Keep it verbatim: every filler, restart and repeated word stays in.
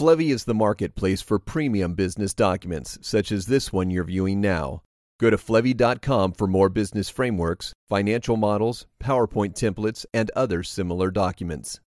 Flevy is the marketplace for premium business documents, such as this one you're viewing now. Go to Flevy dot com for more business frameworks, financial models, PowerPoint templates, and other similar documents.